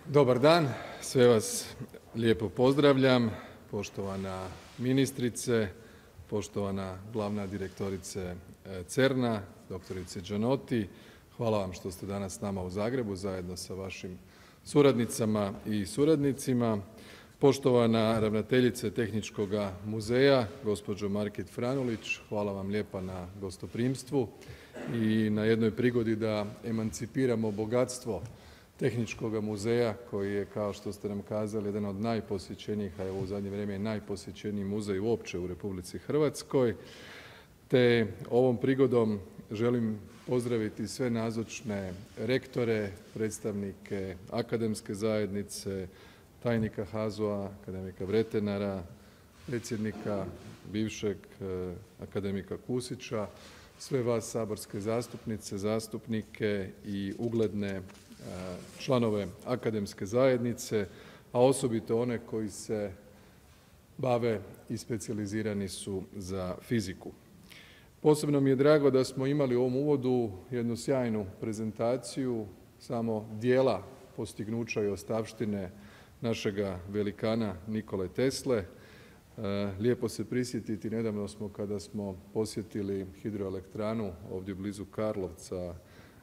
Dobar dan, sve vas lijepo pozdravljam, poštovana ministrice, poštovana glavna direktorice CERN-a, doktorice Gianotti. Hvala vam što ste danas s nama u Zagrebu zajedno sa vašim suradnicama i suradnicima. Poštovana ravnateljice Tehničkoga muzeja, gospođo Margit Franulić, hvala vam lijepa na gostoprimstvu i na jednoj prigodi da emancipiramo bogatstvo Tehničkoga muzeja koji je, kao što ste nam kazali, jedan od najposjećenijih, a evo u zadnje vrijeme i najposjećeniji muzej uopće u Republici Hrvatskoj. Te ovom prigodom želim pozdraviti sve nazočne rektore, predstavnike akademske zajednice, tajnika HAZU-a, akademika Vretenara, predsjednika bivšeg akademika Kusića, sve vas saborske zastupnice, zastupnike i ugledne članove akademske zajednice, a osobito one koji se bave i specijalizirani su za fiziku. Posebno mi je drago da smo imali u ovom uvodu jednu sjajnu prezentaciju samo dijela postignuća i ostavštine našega velikana Nikole Tesle. Lijepo se prisjetiti, nedavno smo kada smo posjetili hidroelektranu ovdje blizu Karlovca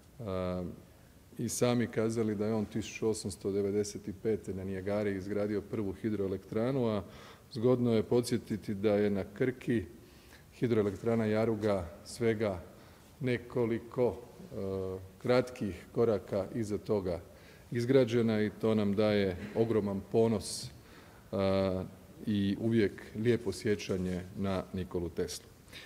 i sami kazali da je on 1895. na Nijagari izgradio prvu hidroelektranu, a zgodno je podsjetiti da je na Krki hidroelektrana Jaruga svega nekoliko kratkih koraka iza toga izgrađena i to nam daje ogroman ponos i uvijek lijepo sjećanje na Nikolu Teslu.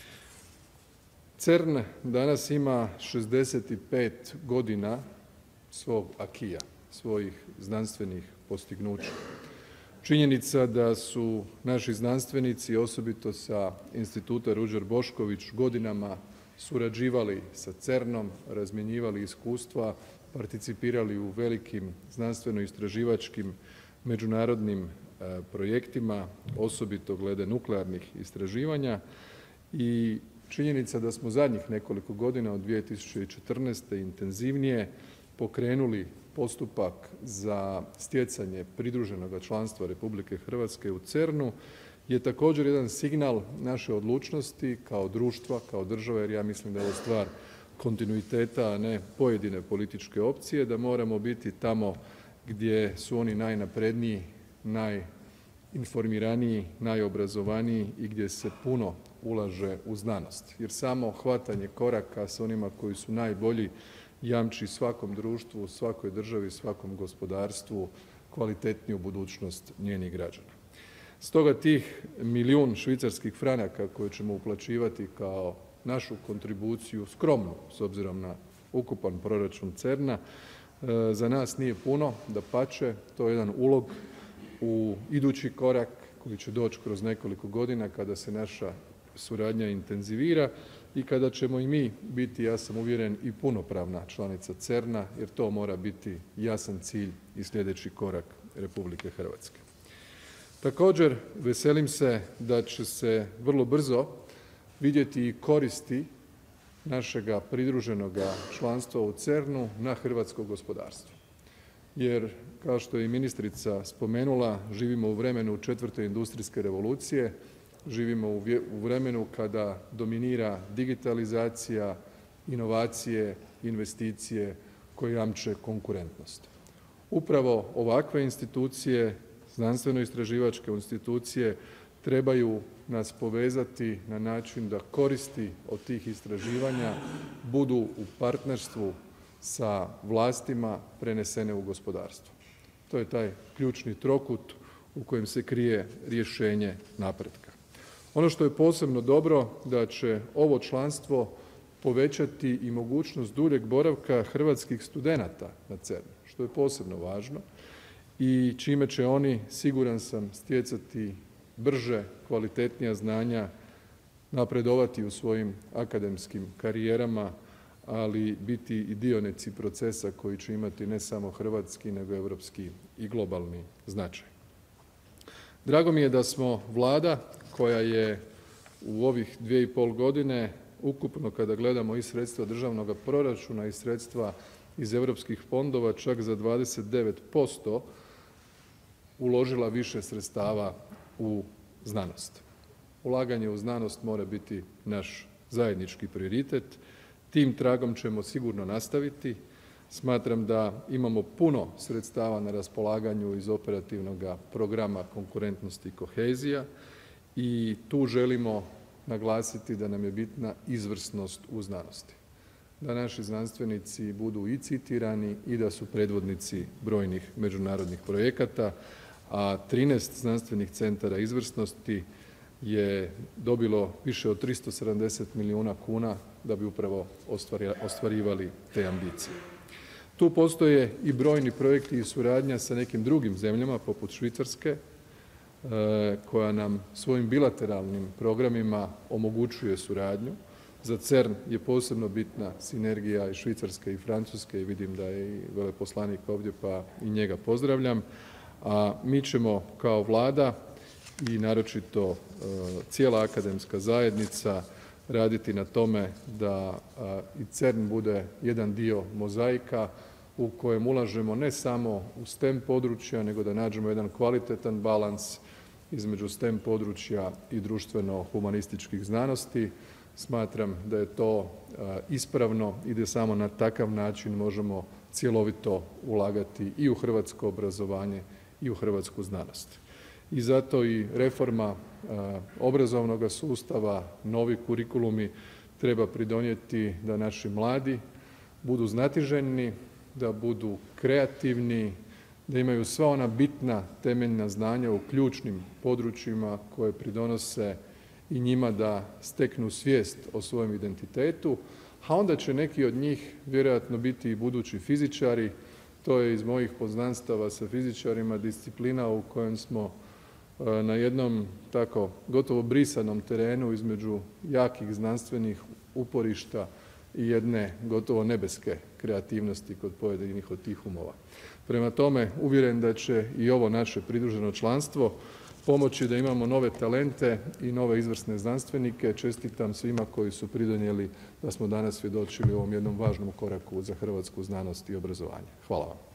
CERN danas ima 65 godina svog akija, svojih znanstvenih postignuća. Činjenica da su naši znanstvenici, osobito sa Instituta Ruđer Bošković, godinama surađivali sa CERN-om, razmjenjivali iskustva, participirali u velikim znanstveno-istraživačkim međunarodnim projektima, osobito glede nuklearnih istraživanja i činjenica da smo zadnjih nekoliko godina od 2014. intenzivnije pokrenuli postupak za stjecanje pridruženoga članstva Republike Hrvatske u CERN-u je također jedan signal naše odlučnosti kao društva, kao države, jer ja mislim da je ovo stvar kontinuiteta, a ne pojedine političke opcije, da moramo biti tamo gdje su oni najnapredniji, najinformiraniji, najobrazovaniji i gdje se puno ulaže u znanost. Jer samo hvatanje koraka s onima koji su najbolji jamči svakom društvu, svakoj državi, svakom gospodarstvu kvalitetniju budućnost njenih građana. Stoga tih milijun švicarskih franaka koje ćemo uplaćivati kao našu kontribuciju, skromnu s obzirom na ukupan proračun CERN-a, za nas nije puno, dapače, to je jedan ulog u idući korak koji će doći kroz nekoliko godina kada se naša suradnja intenzivira i kada ćemo i mi biti, ja sam uvjeren, i punopravna članica CERN-a, jer to mora biti jasan cilj i sljedeći korak Republike Hrvatske. Također veselim se da će se vrlo brzo vidjeti i koristi našega pridruženoga članstva u CERN-u na hrvatsko gospodarstvo. Jer kao što je i ministrica spomenula, živimo u vremenu 4. industrijske revolucije, živimo u vremenu kada dominira digitalizacija, inovacije, investicije koje jamče konkurentnost. Upravo ovakve institucije, znanstveno-istraživačke institucije trebaju nas povezati na način da koristi od tih istraživanja budu u partnerstvu sa vlastima prenesene u gospodarstvo. To je taj ključni trokut u kojem se krije rješenje napretka. Ono što je posebno dobro da će ovo članstvo povećati i mogućnost duljeg boravka hrvatskih studenata na CERN-u, što je posebno važno i čime će oni, siguran sam, stjecati brže, kvalitetnija znanja, napredovati u svojim akademskim karijerama, ali biti i dionici procesa koji će imati ne samo hrvatski, nego europski i globalni značaj. Drago mi je da smo Vlada koja je u ovih 2,5 godine ukupno kada gledamo i sredstva državnog proračuna i sredstva iz europskih fondova čak za 29% uložila više sredstava u znanost. Ulaganje u znanost mora biti naš zajednički prioritet. Tim tragom ćemo sigurno nastaviti. Smatram da imamo puno sredstava na raspolaganju iz operativnog programa konkurentnosti i kohezija i tu želimo naglasiti da nam je bitna izvrsnost u znanosti. Da naši znanstvenici budu i citirani i da su predvodnici brojnih međunarodnih projekata, a 13 znanstvenih centara izvrsnosti je dobilo više od 370 milijuna kuna da bi upravo ostvarivali te ambicije. Tu postoje i brojni projekti i suradnja sa nekim drugim zemljama poput Švicarske koja nam svojim bilateralnim programima omogućuje suradnju. Za CERN je posebno bitna sinergija i Švicarske i Francuske i vidim da je i veleposlanik ovdje pa i njega pozdravljam. A mi ćemo kao Vlada i naročito cijela akademska zajednica raditi na tome da i CERN bude jedan dio mozaika u kojem ulažemo ne samo u STEM područja nego da nađemo jedan kvalitetan balans između STEM područja i društveno-humanističkih znanosti. Smatram da je to ispravno i da samo na takav način možemo cjelovito ulagati i u hrvatsko obrazovanje i u hrvatsku znanost. I zato i reforma obrazovnog sustava, novi kurikulumi treba pridonijeti da naši mladi budu znatiželjni, da budu kreativni, da imaju sva ona bitna temeljna znanja u ključnim područjima koje pridonose i njima da steknu svijest o svojem identitetu, a onda će neki od njih vjerojatno biti i budući fizičari. To je iz mojih poznanstava sa fizičarima disciplina u kojem smo na jednom tako gotovo brisanom terenu između jakih znanstvenih uporišta i jedne gotovo nebeske kreativnosti kod pojedinih od tih umova. Prema tome, uvjeren da će i ovo naše pridruženo članstvo pomoći da imamo nove talente i nove izvrsne znanstvenike. Čestitam svima koji su pridonijeli da smo danas svjedočili ovom jednom važnom koraku za hrvatsku znanost i obrazovanje. Hvala vam.